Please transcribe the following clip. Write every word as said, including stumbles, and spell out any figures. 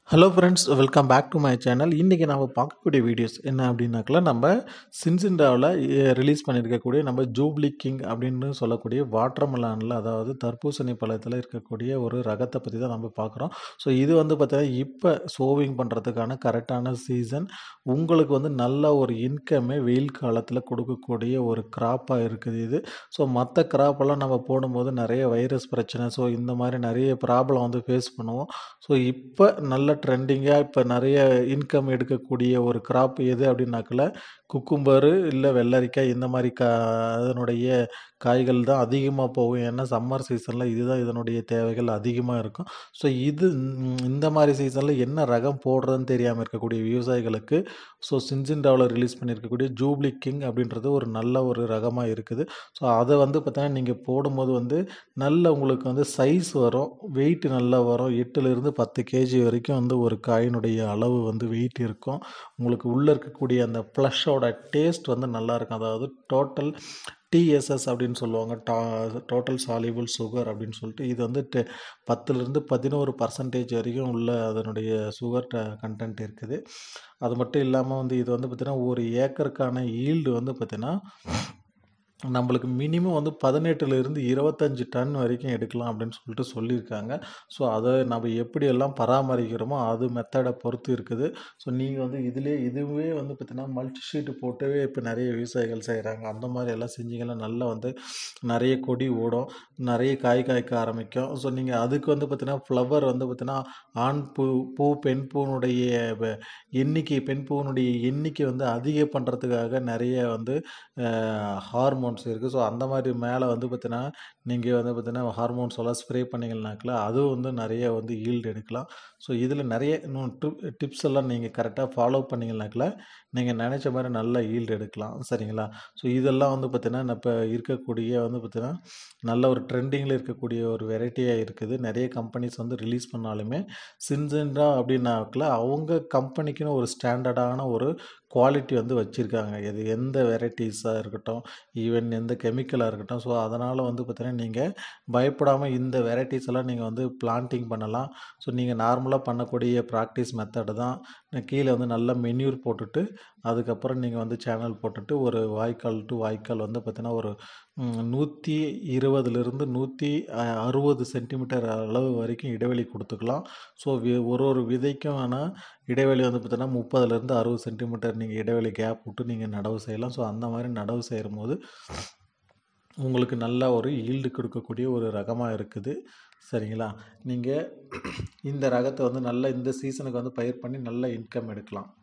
Hello friends, welcome back to my channel. இன்றைக்கி நம்ம பார்க்கக்கூடிய வீடியோஸ் என்ன அப்படின்னாக்கல, நம்ம சின்சிண்டாவில் ரிலீஸ் பண்ணியிருக்கக்கூடிய நம்ம ஜூப்ளி கிங் அப்படின்னு சொல்லக்கூடிய வாட்டர்மெலானில், அதாவது தர்பூசணி பழத்தில் இருக்கக்கூடிய ஒரு ரகத்தை பற்றி தான் நம்ம பார்க்குறோம். ஸோ இது வந்து பார்த்தீங்கன்னா இப்போ சோவிங் பண்ணுறதுக்கான கரெக்டான சீசன். உங்களுக்கு வந்து நல்ல ஒரு இன்கம்மே வெயில் காலத்தில் கொடுக்கக்கூடிய ஒரு கிராப்பாக இருக்குது இது. ஸோ மற்ற கிராப்பெல்லாம் நம்ம போடும்போது நிறைய வைரஸ் பிரச்சனை, ஸோ இந்த மாதிரி நிறைய ப்ராப்ளம் வந்து ஃபேஸ் பண்ணுவோம். ஸோ இப்போ நல்ல ட்ரெண்டிங்காக இப்போ நிறைய இன்கம் எடுக்கக்கூடிய ஒரு கிராப் எது அப்படின்னாக்கல, குக்கும்பரு இல்லை வெள்ளரிக்காய் இந்த மாதிரி கா அதனுடைய காய்கள் தான் அதிகமாக போகும். ஏன்னா சம்மர் சீசனில் இதுதான் இதனுடைய தேவைகள் அதிகமாக இருக்கும். ஸோ இது ம், இந்த மாதிரி சீசனில் என்ன ரகம் போடுறதுன்னு தெரியாமல் இருக்கக்கூடிய விவசாயிகளுக்கு ஸோ சின்சிண்டாவில் ரிலீஸ் பண்ணியிருக்கக்கூடிய ஜூப்ளி கிங் அப்படின்றது ஒரு நல்ல ஒரு ரகமாக இருக்குது. ஸோ அதை வந்து பார்த்தீங்கன்னா நீங்கள் போடும்போது வந்து நல்ல உங்களுக்கு வந்து சைஸ் வரும், வெயிட் நல்லா வரும். எட்டுலேருந்து பத்து கேஜி வரைக்கும் வந்து ஒரு காயினுடைய அளவு வந்து வெயிட் இருக்கும். உங்களுக்கு உள்ளே இருக்கக்கூடிய அந்த ப்ளஷோட டேஸ்ட் வந்து நல்லாயிருக்கும். அதாவது டோட்டல் டிஎஸ்எஸ் அப்படின்னு சொல்லுவாங்க, டா டோட்டல் சாலிபிள் சுகர் அப்படின்னு சொல்லிட்டு. இது வந்து டெ பத்துலேருந்து பதினோரு பர்சன்டேஜ் வரைக்கும் உள்ள அதனுடைய சுகர் ட கண்டென்ட் இருக்குது. அது மட்டும் இல்லாமல் வந்து இது வந்து பார்த்திங்கன்னா ஒரு ஏக்கருக்கான ஈல்டு வந்து பார்த்திங்கன்னா நம்மளுக்கு மினிமம் வந்து பதினெட்டுலேருந்து இருபத்தஞ்சி டன் வரைக்கும் எடுக்கலாம் அப்படின்னு சொல்லிட்டு சொல்லியிருக்காங்க. ஸோ அதை நம்ம எப்படியெல்லாம் பராமரிக்கிறோமோ அது மெத்தடை பொறுத்து இருக்குது. ஸோ நீங்கள் வந்து இதிலே இதுவே வந்து பார்த்திங்கன்னா மல்டி ஷீட்டு போட்டவே இப்போ நிறைய விவசாயிகள் செய்கிறாங்க. அந்த மாதிரி எல்லாம் செஞ்சிங்கன்னா நல்லா வந்து நிறைய கொடி ஓடும், நிறைய காய் காய்க்க ஆரம்பிக்கும். ஸோ நீங்கள் அதுக்கு வந்து பார்த்திங்கன்னா ஃப்ளவர் வந்து பார்த்திங்கன்னா ஆண் பூ பூ பெண் பூனுடைய வ- எண்ணிக்கை பெண் பூனுடைய எண்ணிக்கை வந்து அதிகம் பண்ணுறதுக்காக நிறைய வந்து ஹார்மோன்ஸ் இருக்குது. ஸோ அந்த மாதிரி மேலே வந்து பார்த்தீங்கன்னா நீங்கள் வந்து பார்த்தீங்கன்னா ஹார்மோன்ஸ் எல்லாம் ஸ்ப்ரே பண்ணிங்கனாக்கல அதுவும் வந்து நிறைய வந்து ஈல்டு எடுக்கலாம். ஸோ இதில் நிறைய இன்னும் ட்ரிப் டிப்ஸ் எல்லாம் நீங்கள் கரெக்டாக ஃபாலோ பண்ணிங்கனாக்கல நீங்கள் நினச்ச மாதிரி நல்ல ஈல்டு எடுக்கலாம். சரிங்களா? ஸோ இதெல்லாம் வந்து பார்த்தீங்கன்னா இப்போ இருக்கக்கூடிய வந்து பார்த்தீங்கன்னா நல்ல ஒரு ட்ரெண்டிங்கில் இருக்கக்கூடிய ஒரு வெரைட்டியாக இருக்குது. நிறைய கம்பெனிஸ் வந்து ரிலீஸ் பண்ணாலுமே சின்சென்டா அப்படின்னாக்கல அவங்க கம்பெனிக்குன்னு ஒரு ஸ்டாண்டர்டான ஒரு குவாலிட்டி வந்து வச்சுருக்காங்க. இது எந்த வெரைட்டிஸாக இருக்கட்டும், ஈவன் எந்த கெமிக்கலாக இருக்கட்டும். ஸோ அதனால் வந்து பார்த்தீங்கன்னா நீங்கள் பயப்படாமல் இந்த வெரைட்டிஸ் எல்லாம் நீங்கள் வந்து பிளான்டிங் பண்ணலாம். ஸோ நீங்கள் நார்மலாக பண்ணக்கூடிய ப்ராக்டிஸ் மெத்தடு தான். கீழே வந்து நல்லா மென்யூர் போட்டுட்டு அதுக்கப்புறம் நீங்கள் வந்து சேனல் போட்டுட்டு ஒரு வாய்க்கால் டு வாய்க்கால் வந்து பார்த்தீங்கன்னா ஒரு ம், நூற்றி இருபதுலேருந்து நூற்றி அறுபது சென்டிமீட்டர் அளவு வரைக்கும் இடைவெளி கொடுத்துக்கலாம். ஸோ வி- ஒரு ஒரு விதைக்கும் ஆனால் இடைவெளி வந்து பார்த்தீங்கன்னா முப்பதுலேருந்து அறுபது சென்டிமீட்டர் நீங்கள் இடைவெளி கேப் விட்டு நீங்கள் நடவு செய்யலாம். ஸோ அந்த மாதிரி நடவு செய்யும் போது உங்களுக்கு நல்ல ஒரு ஈல்டு கொடுக்கக்கூடிய ஒரு ரகமாக இருக்குது. சரிங்களா? நீங்கள் இந்த ரகத்தை வந்து நல்ல இந்த சீசனுக்கு வந்து பயிர் பண்ணி நல்ல இன்கம் எடுக்கலாம்.